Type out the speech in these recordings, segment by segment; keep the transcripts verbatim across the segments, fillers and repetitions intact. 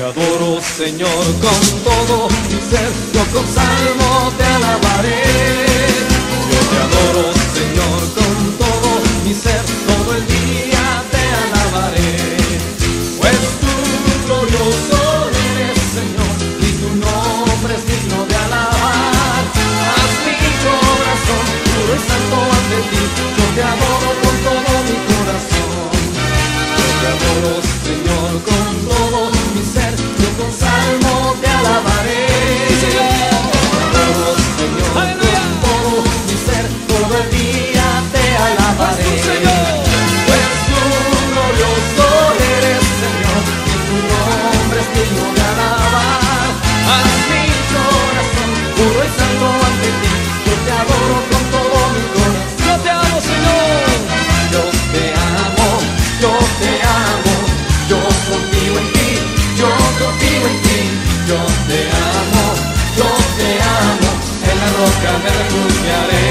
adoro, Señor, con todo mi ser, yo con salmo te alabaré. Yo te adoro, Señor, con todo mi ser, todo el día te alabaré. Pues tú glorioso eres, Señor, y tu nombre es digno de alabar. Haz mi corazón puro y santo ante ti, yo te adoro con todo mi corazón. Yo te adoro, Señor, con todo mi ser, yo con salmo te alabaré. Sí, te adoro, Señor, ¡aleluya! Con todo mi ser, todo el día te alabaré. Pues tú glorioso eres, Señor, y tu nombre es digno de alabar. Haz mi corazón puro y santo ante ti, yo te adoro con todo mi corazón. Yo te amo, Señor. Yo te amo, yo te amo, yo confío en ti, yo confío en ti. Yo te amo, yo te amo, en la roca me refugiaré.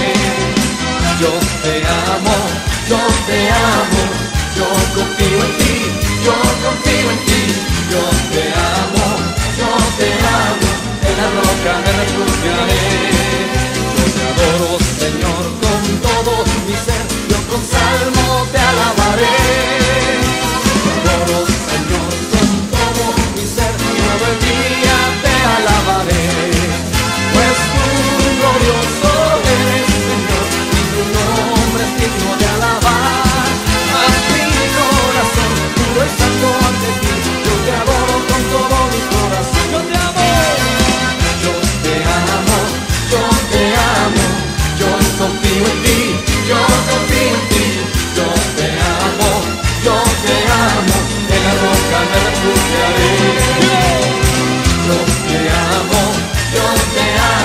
Yo te amo, yo te amo, yo confío en ti, yo confío en ti. Yo te amo, yo te amo, en la roca me refugiaré. Yo te adoro, Señor, con todo mi ser, yo con salmo te alabaré. Yo te adoro, Señor, con todo mi ser, todo el día te alabaré. Pues tú glorioso eres, Señor, y tu nombre es digno de alabar. Haz mi corazón puro y santo ante ti, yo te adoro con todo mi corazón. Yo te amo, yo te amo, yo te amo, yo confío en ti, yo confío en ti. Yo te amo, yo te amo, en la roca me refugiaré. Yo te amo, yo te amo.